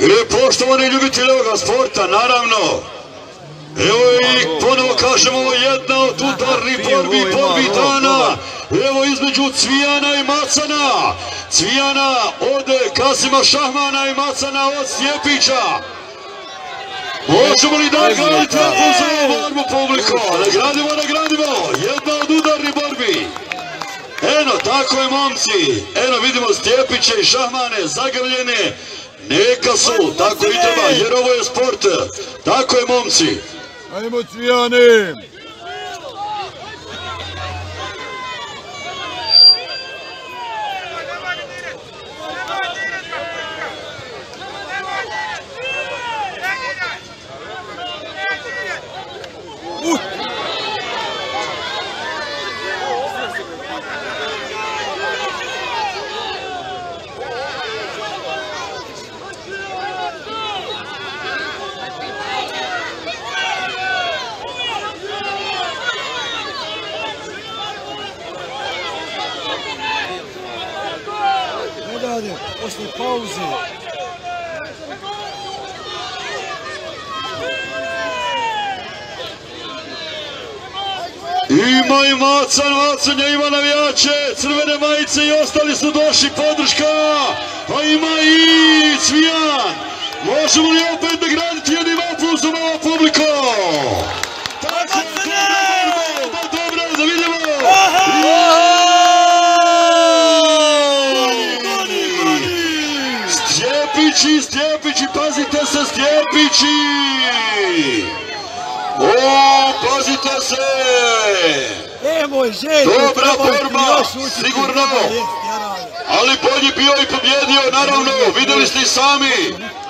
I poštovani ljubitelji ovoga sporta, naravno, evo i ponovo kažemo, ovo je jedna od udarnih borbi dana, evo između Cvijana i Macana, Cvijana od Kasima Šahmana i Macana od Stjepića. Možemo li da gradite za ovu borbu, publiko? Nagradimo, jedna od udarnih borbi. Eno, tako je, momci, eno vidimo Stjepiće i Šahmane zagrljene. Neka su, tako i treba, jer ovo je sport. Tako je, momci. Ajmo, Cvijane! Posle pauze. Ima i Macan je ima navijače, crvene majice i ostali su došli, podrška, a ima i Cvijan. Možemo li opet nagraditi jednim aplauzom ovo, publiko? Tako je, dobro, da vidimo. Stjepići, pazite se, Stjepići! O, pazite se! Dobra borba, sigurno! Ali bolji bio i pobjedio, naravno, vidjeli ste i sami!